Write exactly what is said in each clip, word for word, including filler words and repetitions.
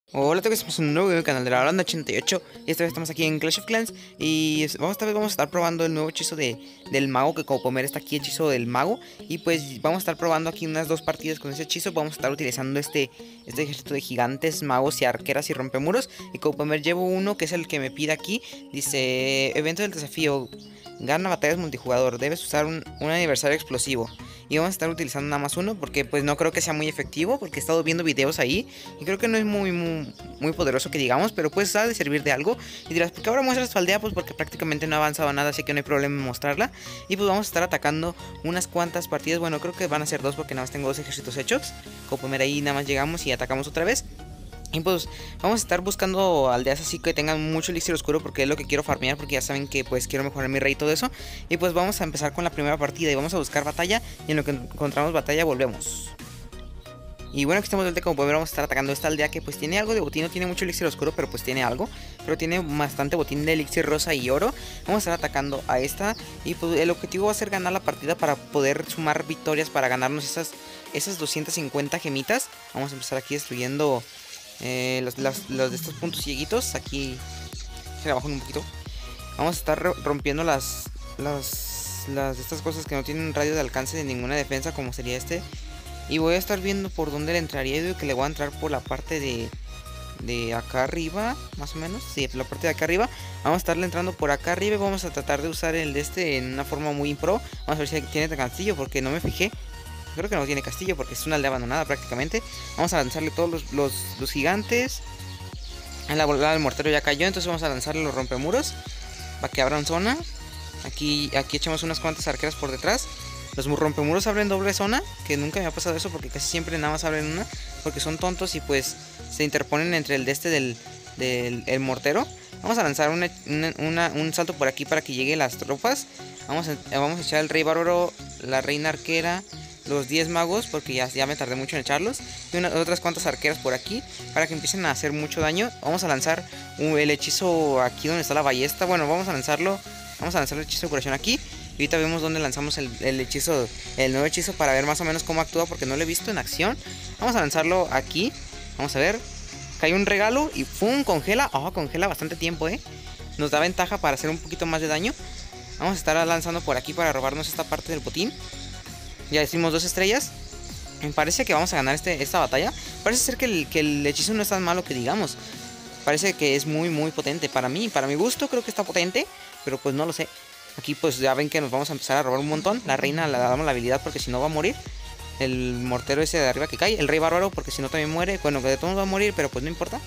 Hola, te estamos en un nuevo video en el canal de la Holanda ochenta y ocho. Y esta vez estamos aquí en Clash of Clans. Y vamos, esta vez vamos a estar probando el nuevo hechizo de, del mago. Que como pueden ver está aquí el hechizo del mago. Y pues vamos a estar probando aquí unas dos partidas con ese hechizo. Vamos a estar utilizando este, este ejército de gigantes, magos y arqueras y rompemuros. Y como pueden ver llevo uno que es el que me pide aquí. Dice, evento del desafío, gana batallas multijugador, debes usar un, un aniversario explosivo. Y vamos a estar utilizando nada más uno porque pues no creo que sea muy efectivo, porque he estado viendo videos ahí y creo que no es muy muy, muy poderoso que digamos, pero pues ha de servir de algo. Y dirás, ¿por qué ahora muestras tu aldea? Pues porque prácticamente no ha avanzado nada, así que no hay problema en mostrarla. Y pues vamos a estar atacando unas cuantas partidas, bueno, creo que van a ser dos porque nada más tengo dos ejércitos hechos. Como pueden ver ahí nada más llegamos y atacamos otra vez. Y pues vamos a estar buscando aldeas así que tengan mucho elixir oscuro, porque es lo que quiero farmear, porque ya saben que pues quiero mejorar mi rey y todo eso. Y pues vamos a empezar con la primera partida y vamos a buscar batalla, y en lo que encontramos batalla volvemos. Y bueno, aquí estamos de vuelta. Como pueden ver, vamos a estar atacando esta aldea que pues tiene algo de botín, no tiene mucho elixir oscuro, pero pues tiene algo. Pero tiene bastante botín de elixir rosa y oro. Vamos a estar atacando a esta y pues el objetivo va a ser ganar la partida para poder sumar victorias, para ganarnos esas, esas doscientas cincuenta gemitas. Vamos a empezar aquí destruyendo eh, los, los, los de estos puntos cieguitos. Aquí se la bajan un poquito. Vamos a estar rompiendo las, las, las de estas cosas que no tienen radio de alcance de ninguna defensa, como sería este. Y voy a estar viendo por dónde le entraría. Yo digo que le voy a entrar por la parte de, de acá arriba, más o menos. Sí, por la parte de acá arriba. Vamos a estarle entrando por acá arriba y vamos a tratar de usar el de este en una forma muy pro. Vamos a ver si tiene castillo, porque no me fijé. Creo que no tiene castillo porque es una aldea abandonada prácticamente. Vamos a lanzarle todos los, los, los gigantes. La volada del mortero ya cayó, entonces vamos a lanzarle los rompemuros para que abran zona. Aquí, aquí echamos unas cuantas arqueras por detrás. Los rompemuros abren doble zona, que nunca me ha pasado eso porque casi siempre nada más abren una, porque son tontos y pues se interponen entre el de este del, del el mortero. Vamos a lanzar una, una, una, un salto por aquí para que lleguen las tropas. Vamos a, vamos a echar el rey bárbaro, la reina arquera, los diez magos, porque ya, ya me tardé mucho en echarlos, y una, otras cuantas arqueras por aquí para que empiecen a hacer mucho daño. Vamos a lanzar un, el hechizo aquí donde está la ballesta. Bueno, vamos a lanzarlo, vamos a lanzar el hechizo de curación aquí. Y ahorita vemos dónde lanzamos el, el hechizo, el nuevo hechizo, para ver más o menos cómo actúa, porque no lo he visto en acción. Vamos a lanzarlo aquí. Vamos a ver. Cae un regalo y ¡pum! Congela. Oh, congela bastante tiempo, eh. Nos da ventaja para hacer un poquito más de daño. Vamos a estar lanzando por aquí para robarnos esta parte del botín. Ya hicimos dos estrellas. Me parece que vamos a ganar este, esta batalla. Parece ser que el, que el hechizo no es tan malo que digamos. Parece que es muy muy potente. Para mí, para mi gusto creo que está potente, pero pues no lo sé. Aquí pues ya ven que nos vamos a empezar a robar un montón. La reina le damos la habilidad porque si no va a morir. El mortero ese de arriba que cae. El rey bárbaro porque si no también muere. Bueno, que de todos va a morir, pero pues no importa.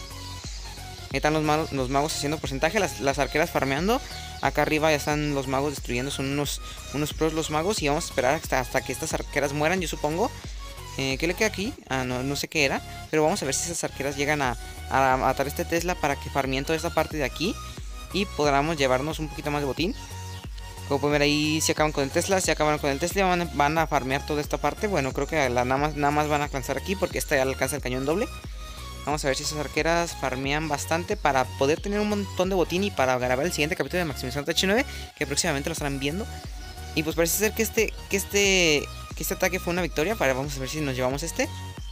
Ahí están los magos, los magos haciendo porcentaje. Las, las arqueras farmeando. Acá arriba ya están los magos destruyendo. Son unos, unos pros los magos. Y vamos a esperar hasta, hasta que estas arqueras mueran, yo supongo. Eh, ¿Qué le queda aquí? Ah, no, no sé qué era. Pero vamos a ver si esas arqueras llegan a, a matar este Tesla para que farmeen toda esta parte de aquí. Y podamos llevarnos un poquito más de botín. Como pueden ver ahí, se acaban con el Tesla, se acaban con el Tesla, van, van a farmear toda esta parte. Bueno, creo que la, nada, más, nada más van a alcanzar aquí porque esta ya alcanza el cañón doble. Vamos a ver si esas arqueras farmean bastante para poder tener un montón de botín y para grabar el siguiente capítulo de Maximización H nueve, que próximamente lo estarán viendo. Y pues parece ser que este, que este, que este ataque fue una victoria. Para, vamos a ver si nos llevamos este.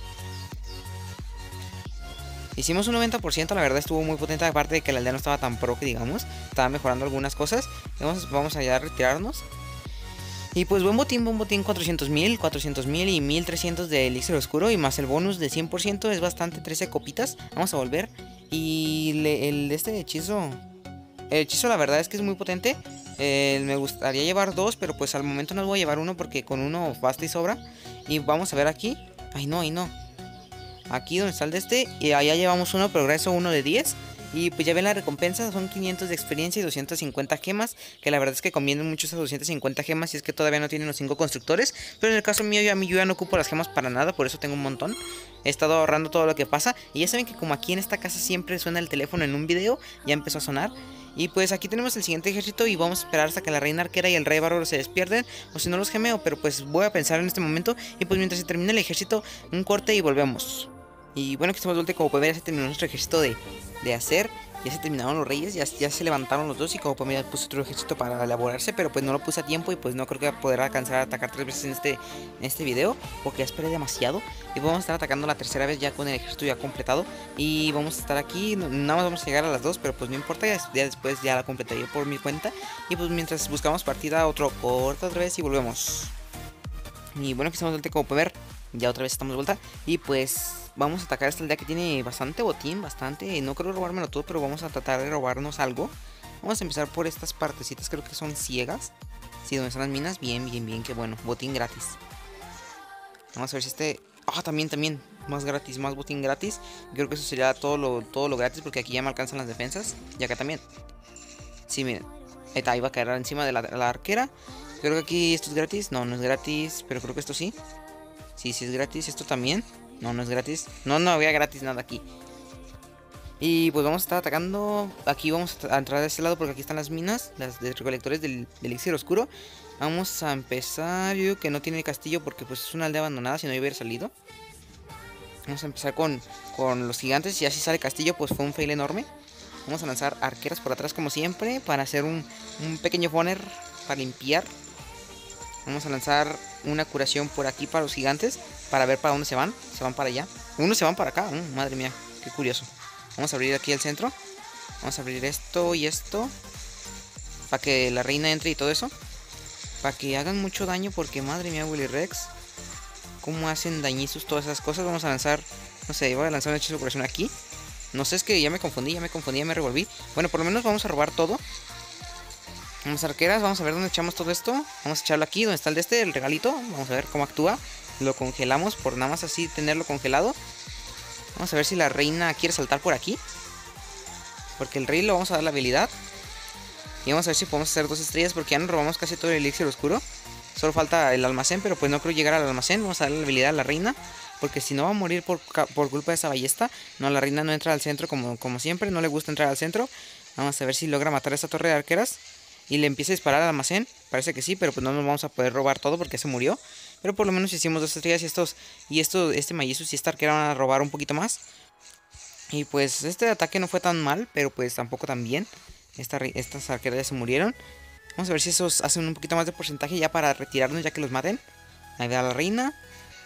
Hicimos un noventa por ciento, la verdad estuvo muy potente, aparte de que la aldea no estaba tan pro que digamos. Estaba mejorando algunas cosas. Vamos, vamos allá a retirarnos. Y pues buen botín, buen botín, cuatrocientos mil, cuatrocientos mil y mil trescientos de elixir oscuro. Y más el bonus de cien por ciento, es bastante, trece copitas. Vamos a volver. Y le, el este hechizo, el hechizo la verdad es que es muy potente. eh, Me gustaría llevar dos, pero pues al momento no voy a llevar uno porque con uno basta y sobra. Y vamos a ver aquí. Ay no, ay no. Aquí donde está el de este. Y allá llevamos uno, progreso uno de diez. Y pues ya ven la recompensa, son quinientos de experiencia y doscientas cincuenta gemas. Que la verdad es que convienen mucho esas doscientas cincuenta gemas si es que todavía no tienen los cinco constructores. Pero en el caso mío, yo, a mí yo ya no ocupo las gemas para nada, por eso tengo un montón. He estado ahorrando todo lo que pasa. Y ya saben que como aquí en esta casa siempre suena el teléfono en un video, ya empezó a sonar. Y pues aquí tenemos el siguiente ejército y vamos a esperar hasta que la reina arquera y el rey bárbaro se despierten. O si no los gemeo, pero pues voy a pensar en este momento. Y pues mientras se termine el ejército, un corte y volvemos. Y bueno, que estamos de vuelta, como pueden ver, ya se terminó nuestro ejército de, de hacer. ya se terminaron los reyes, ya, ya se levantaron los dos. Y como pues ya puse otro ejército para elaborarse, pero pues no lo puse a tiempo y pues no creo que poder alcanzar a atacar tres veces en este, en este video, porque ya esperé demasiado. Y vamos a estar atacando la tercera vez ya con el ejército ya completado. Y vamos a estar aquí, nada más vamos a llegar a las dos, pero pues no importa, ya, ya después ya la completaré por mi cuenta. Y pues mientras buscamos partida, otro corto otra vez y volvemos. Y bueno, aquí estamos de vuelta, como pueden ver, ya otra vez estamos de vuelta. Y pues vamos a atacar esta aldea que tiene bastante botín, bastante. No creo robármelo todo, pero vamos a tratar de robarnos algo. Vamos a empezar por estas partecitas, creo que son ciegas. Sí, donde están las minas, bien, bien, bien, qué bueno, botín gratis. Vamos a ver si este... Ah, también, también, más gratis, más botín gratis. Creo que eso sería todo lo, todo lo gratis, porque aquí ya me alcanzan las defensas. Y acá también. Sí, miren, ahí está, ahí va a caer encima de la, la arquera. Creo que aquí esto es gratis, no, no es gratis, pero creo que esto sí. Sí, sí es gratis, esto también. No, no es gratis. No, no había gratis nada aquí. Y pues vamos a estar atacando. Aquí vamos a entrar de este lado porque aquí están las minas, las de recolectores del, del elixir oscuro. Vamos a empezar. Yo digo que no tiene castillo porque pues es una aldea abandonada, si no hubiera salido. Vamos a empezar con, con los gigantes. Y así sale castillo, pues fue un fail enorme. Vamos a lanzar arqueras por atrás como siempre, para hacer un, un pequeño funner para limpiar. Vamos a lanzar una curación por aquí para los gigantes, para ver para dónde se van. Se van para allá. Unos se van para acá. Mm, madre mía, qué curioso. Vamos a abrir aquí el centro. Vamos a abrir esto y esto, para que la reina entre y todo eso. Para que hagan mucho daño, porque madre mía, Willy Rex, cómo hacen dañizos todas esas cosas. Vamos a lanzar, no sé, voy a lanzar un hechizo de curación aquí. No sé, es que ya me confundí, ya me confundí, ya me revolví. Bueno, por lo menos vamos a robar todo. Vamos a arqueras, vamos a ver dónde echamos todo esto. Vamos a echarlo aquí, donde está el de este, el regalito. Vamos a ver cómo actúa. Lo congelamos por nada más así tenerlo congelado. Vamos a ver si la reina quiere saltar por aquí, porque el rey le vamos a dar la habilidad. Y vamos a ver si podemos hacer dos estrellas, porque ya nos robamos casi todo el elixir oscuro. Solo falta el almacén, pero pues no creo llegar al almacén. Vamos a darle la habilidad a la reina, porque si no va a morir por, por culpa de esa ballesta. No, la reina no entra al centro como, como siempre, no le gusta entrar al centro. Vamos a ver si logra matar a esta torre de arqueras y le empieza a disparar al almacén. Parece que sí, pero pues no nos vamos a poder robar todo porque se murió. Pero por lo menos hicimos dos estrellas y estos, y esto, este Mallesus y esta arquera van a robar un poquito más. Y pues este ataque no fue tan mal, pero pues tampoco tan bien. Esta, estas arqueras ya se murieron. Vamos a ver si esos hacen un poquito más de porcentaje ya para retirarnos, ya que los maten. Ahí va la reina.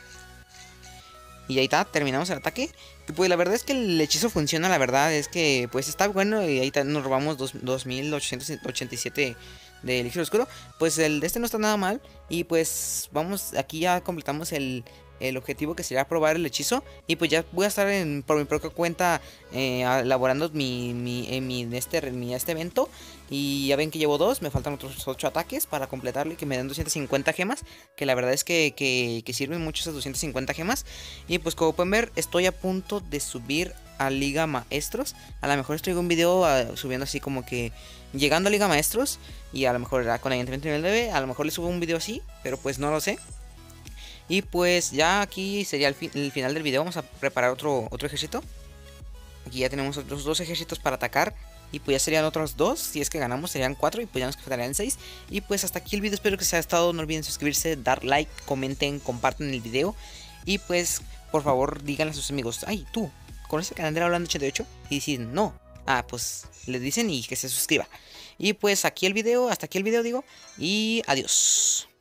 Y ahí está, terminamos el ataque. Y pues la verdad es que el hechizo funciona, la verdad es que pues está bueno. Y ahí nos robamos dos mil ochocientos ochenta y siete de elixir oscuro. Pues el de este no está nada mal. Y pues vamos, aquí ya completamos el, el objetivo, que sería probar el hechizo. Y pues ya voy a estar en, por mi propia cuenta eh, elaborando mi, mi, en mi, este, mi, este evento. Y ya ven que llevo dos, me faltan otros ocho ataques para completarlo y que me den doscientas cincuenta gemas. Que la verdad es que, que, que sirven mucho esas doscientas cincuenta gemas. Y pues como pueden ver, estoy a punto de subir a Liga Maestros. A lo mejor estoy en un video uh, subiendo así como que llegando a Liga Maestros. Y a lo mejor con ayuntamiento nivel nueve, a lo mejor le subo un video así, pero pues no lo sé. Y pues ya aquí sería el, fi el final del video. Vamos a preparar otro, otro ejército. Aquí ya tenemos otros dos ejércitos para atacar. Y pues ya serían otros dos. Si es que ganamos serían cuatro. Y pues ya nos quedarían seis. Y pues hasta aquí el video. Espero que se haya estado. No olviden suscribirse, dar like, comenten, compartan el video. Y pues por favor díganle a sus amigos: ay, tú, ¿conoces el canal de Hablando ochenta y ocho? Y dicen no. Ah, pues les dicen y que se suscriba. Y pues aquí el video. Hasta aquí el video digo. Y adiós.